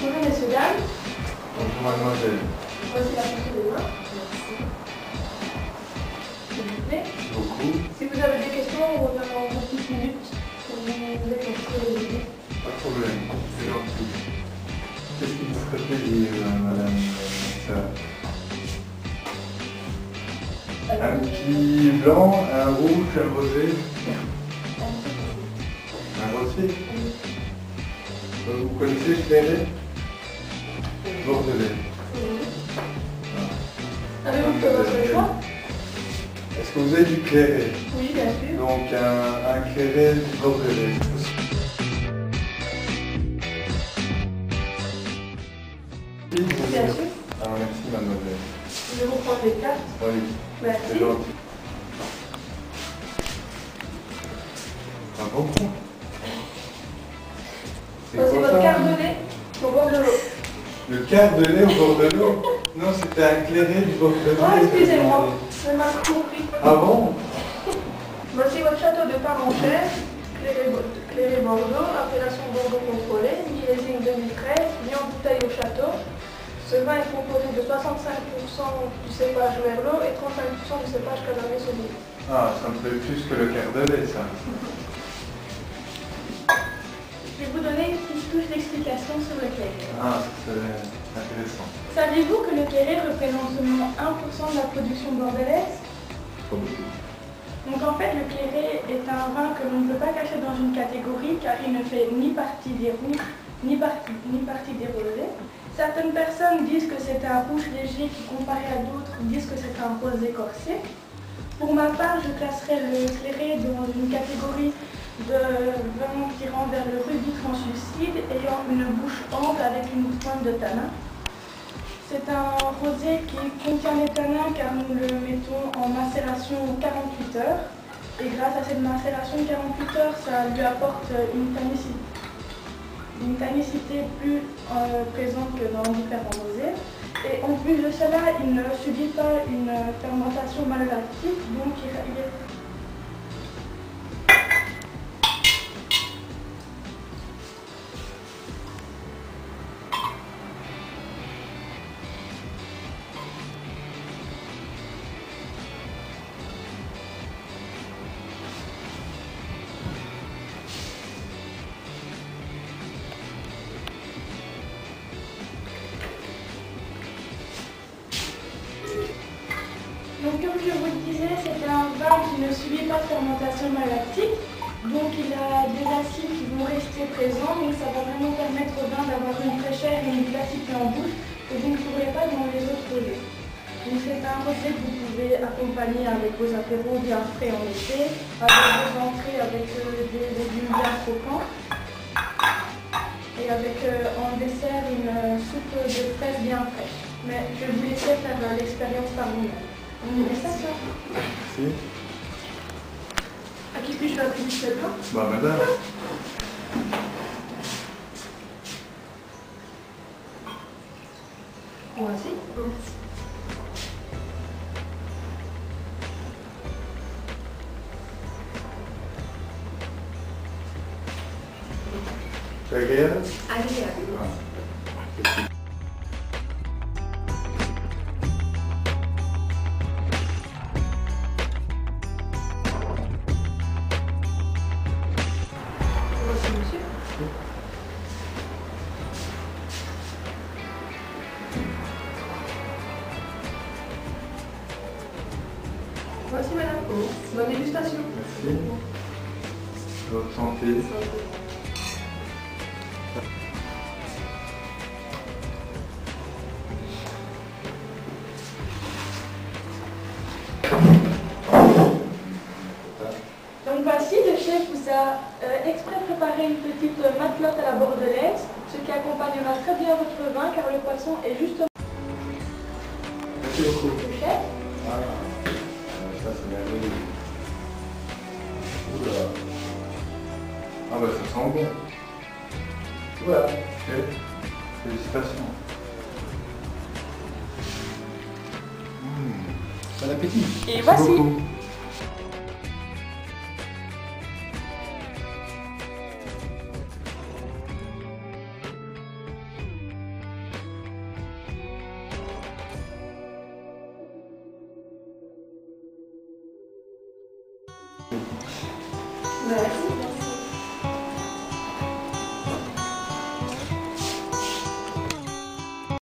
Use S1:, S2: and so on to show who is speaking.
S1: Bonjour messieurs, dames.
S2: Bonjour mademoiselle.
S1: Voici la photo des mains. Merci. S'il vous plaît.
S2: Merci beaucoup.
S1: Si vous avez des questions, on revient dans 2 petites minutes pour vous déconstruire les idées.
S2: Pas de problème, c'est gentil. Qu'est-ce qui vous ferait plaisir, madame Sœur? Un petit blanc, un rouge, un rosé. Un rosé. Vous connaissez le clairet bordelais?
S1: Avez-vous fait votre choix?
S2: Est-ce que vous avez du clairet?
S1: Oui, bien sûr.
S2: Donc un clairet du bordelais.
S1: Bien sûr.
S2: Ah, merci mademoiselle.
S1: Je vais vous prendre les cartes.
S2: Oui,
S1: Merci.
S2: c'est gentil. Ah bon? C'est
S1: Ça, c'est
S2: quoi
S1: votre
S2: ça?
S1: carte de lait au bord de l'eau.
S2: Le quart de lait au bord de l'eau? Non, c'était un clairet du bord de l'eau.
S1: Oh, excusez-moi, j'ai mal compris.
S2: Ah bon?
S1: Voici votre château de Parenchère, Clairé Bordeaux, appellation Bordeaux contrôlée, millésime 2013, mis en bouteille au château. Ce vin est composé de 65% du cépage Merlot et 35% du cépage Cabernet Sauvignon.
S2: Ah, ça me plaît plus que le quart de lait, ça.
S1: Je vais vous donner une petite touche d'explication sur le clairet.
S2: Ah, c'est intéressant.
S1: Saviez-vous que le clairet représente seulement 1% de la production bordelaise?
S2: Pas beaucoup.
S1: Donc en fait, le clairet est un vin que l'on ne peut pas cacher dans une catégorie car il ne fait ni partie des rouges, ni partie des rosés. Certaines personnes disent que c'est un rouge léger qui, comparé à d'autres, disent que c'est un rosé corsé. Pour ma part, je classerais le clairet dans une catégorie de vin tirant vers le rubis translucide, ayant une bouche ample avec une pointe de tanin. C'est un rosé qui contient les tanins car nous le mettons en macération 48 heures. Et grâce à cette macération 48 heures, ça lui apporte une tannicité plus présente que dans différents rosés. Et en plus de cela, il ne subit pas une fermentation malolactique, donc il est... Donc comme je vous le disais, c'est un vin qui ne subit pas de fermentation malolactique, donc il a des acides qui vont rester présents, donc ça va vraiment permettre au vin d'avoir une fraîcheur et une vivacité en bouche que vous ne trouverez pas dans les autres rosés. Donc c'est un rosé que vous pouvez accompagner avec vos apéros bien frais en été, avec vos entrées avec des légumes bien croquants, et avec en dessert une soupe de fraises bien fraîche. Mais je vais vous laisser faire l'expérience par vous-même. On est ça, ça?
S2: Merci.
S1: À qui puis-je faire plus seulement?
S2: Bah, madame.
S1: Voici.
S2: C'est agréable?
S1: Agréable.
S2: Ah.
S1: Voici, monsieur. Voici, madame. Bonne dégustation.
S2: Merci. Votre santé.
S1: Donc voici, le chef vous a exprès préparé une petite matelote à la bordelaise, ce qui accompagnera très bien votre vin car le poisson est justement
S2: Merci beaucoup.
S1: le chef.
S2: Ah, ça c'est merveilleux. Oula. Ah bah ça sent bon. Voilà, ok. Félicitations. Bon appétit.
S1: Et
S2: Merci
S1: voici.
S2: beaucoup.
S3: Merci.